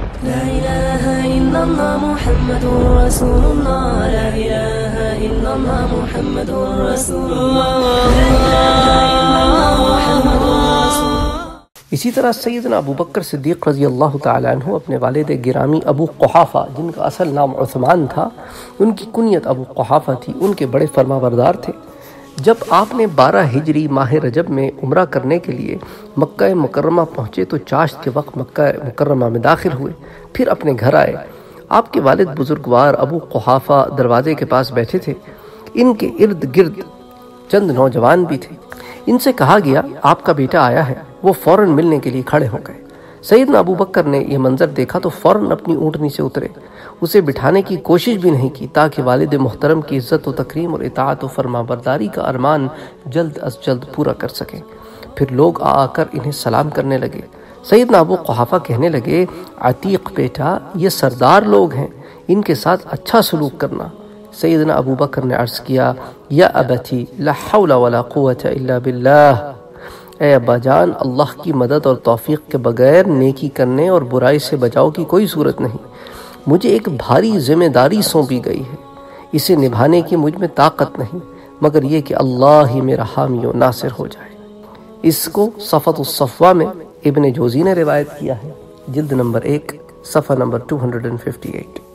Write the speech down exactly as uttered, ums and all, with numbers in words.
لا إله إلا الله محمد رسول الله لا إله إلا الله محمد رسول الله لا إله إلا الله محمد رسول الله۔ اسی طرح سیدنا ابو بکر صدیق رضی اللہ تعالیٰ عنہ اپنے والد گرامی ابو قحافہ، جن کا اصل نام عثمان تھا، ان کی کنیت ابو قحافہ تھی، ان کے بڑے فرما بردار تھے۔ جب آپ نے بارہ ہجری ماہ رجب میں عمرہ کرنے کے لیے مکہ مکرمہ پہنچے تو چاشت کے وقت مکہ مکرمہ میں داخل ہوئے، پھر اپنے گھر آئے۔ آپ کے والد بزرگوار ابو قحافہ دروازے کے پاس بیٹھے تھے۔ ان کے ارد گرد چند نوجوان بھی تھے۔ ان سے کہا گیا آپ کا بیٹا آیا ہے۔ وہ فوراً ملنے کے لیے کھڑے ہو گئے۔ سیدنا ابو بکر نے یہ منظر دیکھا تو فوراً اپنی اونٹنی سے اترے، اسے بٹھانے کی کوشش بھی نہیں کی تاکہ والد محترم کی عزت و تکریم اور اطاعت و فرما برداری کا ارمان جلد از جلد پورا کر سکیں۔ پھر لوگ آ آ کر انہیں سلام کرنے لگے۔ سیدنا ابو قحافہ کہنے لگے، عتیق بیٹا، یہ سردار لوگ ہیں، ان کے ساتھ اچھا سلوک کرنا۔ سیدنا ابو بکر نے عرض کیا، یا ابتی لا حول ولا قوة الا باللہ، اے ابا جان، اللہ کی مدد اور توفیق کے بغیر نیکی کرنے اور برائی سے بچاؤ کی کوئی صورت نہیں۔ مجھے ایک بھاری ذمہ داری سونپی گئی ہے، اسے نبھانے کی مجھ میں طاقت نہیں مگر یہ کہ اللہ ہی میرا حامی و ناصر ہو جائے۔ اس کو صفۃ الصفوہ میں ابن جوزی نے روایت کیا ہے، جلد نمبر ایک، صفحہ نمبر دو سو اٹھاون۔